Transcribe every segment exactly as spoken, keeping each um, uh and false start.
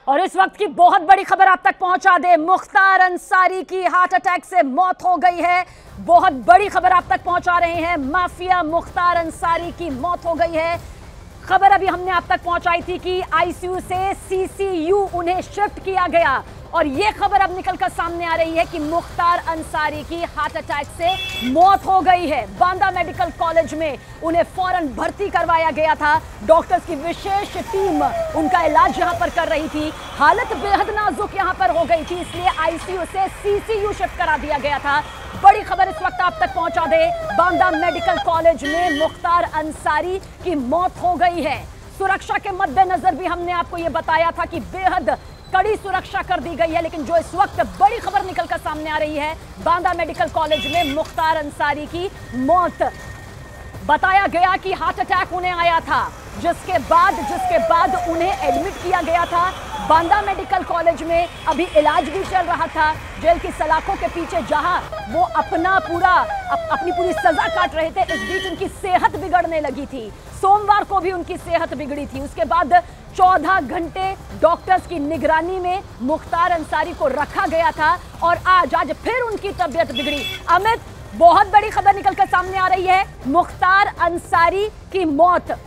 और इस वक्त की बहुत बड़ी खबर आप तक पहुंचा दे, मुख्तार अंसारी की हार्ट अटैक से मौत हो गई है। बहुत बड़ी खबर आप तक पहुंचा रहे हैं, माफिया मुख्तार अंसारी की मौत हो गई है। खबर अभी हमने आप तक पहुंचाई थी कि आईसीयू से सीसीयू उन्हें शिफ्ट किया गया और यह खबर अब निकलकर सामने आ रही है कि मुख्तार अंसारी की हार्ट अटैक से मौत हो गई है। बांदा मेडिकल कॉलेज में उन्हें फौरन भर्ती करवाया गया था। डॉक्टर्स की विशेष टीम उनका इलाज यहां पर कर रही थी। हालत बेहद नाजुक यहां पर हो गई थी, इसलिए आईसीयू से सीसीयू शिफ्ट करा दिया गया था। बड़ी खबर इस वक्त आप तक पहुंचा दे, बांदा मेडिकल कॉलेज में मुख्तार अंसारी की मौत हो गई है। सुरक्षा के मद्देनजर भी हमने आपको यह बताया था कि बेहद कड़ी सुरक्षा कर दी गई है, लेकिन जो इस वक्त बड़ी खबर निकलकर सामने आ रही है, बांदा मेडिकल कॉलेज में मुख्तार अंसारी की मौत। बताया गया कि हार्ट अटैक उन्हें आया था, जिसके बाद जिसके बाद उन्हें एडमिट किया गया था। बांदा मेडिकल कॉलेज में अभी इलाज भी चल रहा था। जेल की सलाखों के पीछे जहां वो अपना पूरा अप, अपनी पूरी सजा काट रहे थे, इस बीच उनकी सेहत बिगड़ने लगी थी। सोमवार को भी उनकी सेहत बिगड़ी थी। उसके बाद चौदह घंटे डॉक्टर्स की निगरानी में मुख्तार अंसारी को रखा गया था और आज आज फिर उनकी तबीयत बिगड़ी। अमित, बहुत बड़ी खबर निकलकर सामने आ रही है, मुख्तार अंसारी की मौत।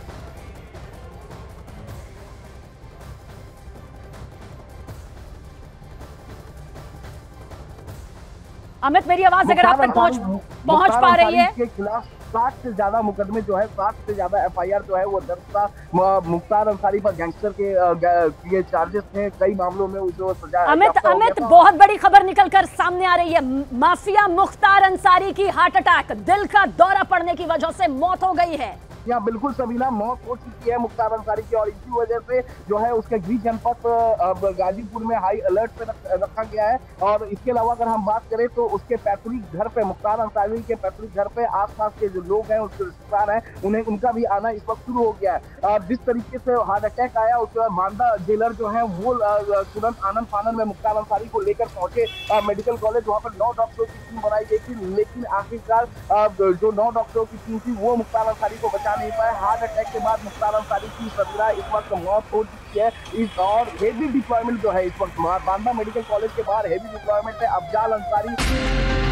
अमित, मेरी आवाज अगर आप तक पहुंच पहुंच पा रही है। के खिलाफ साठ से ज्यादा मुकदमे जो है, साठ से ज्यादा एफआईआर जो है वो दर्ज था। मुख्तार अंसारी पर गैंगस्टर के ये चार्जेस थे, कई मामलों में जो सजा। अमित अमित बहुत बड़ी खबर निकलकर सामने आ रही है, माफिया मुख्तार अंसारी की हार्ट अटैक, दिल का दौरा पड़ने की वजह से मौत हो गई है। यहाँ बिल्कुल सबीना, मौत हो चुकी है मुख्तार अंसारी की और इसी वजह से जो है उसके गृह जनपद गाजीपुर में हाई अलर्ट पे रखा गया है। और इसके अलावा अगर हम बात करें तो उसके पैतृक घर पे, मुख्तार अंसारी के पैतृक घर पे आसपास के जो लोग हैं, उसके रिश्तेदार हैं, उन्हें उनका भी आना इस वक्त शुरू हो गया है। जिस तरीके से हार्ट अटैक आया, उसके बाद बांदा जेलर जो है वो तुरंत आनंद फानंद में मुख्तार अंसारी को लेकर पहुंचे मेडिकल कॉलेज। वहाँ पर नौ डॉक्टरों की टीम बनाई गई थी, लेकिन आखिरकार जो नौ डॉक्टरों की टीम थी वो मुख्तार अंसारी को बचा नहीं पाए। हार्ट अटैक के बाद मुख्तार अंसारी की सबीरा इस वक्त मौत हो चुकी है। इस और हेवी डिप्लॉयमेंट जो है इस वक्त बांदा मेडिकल कॉलेज के बाहर हेवी डिप्लॉयमेंट है। अफजाल अंसारी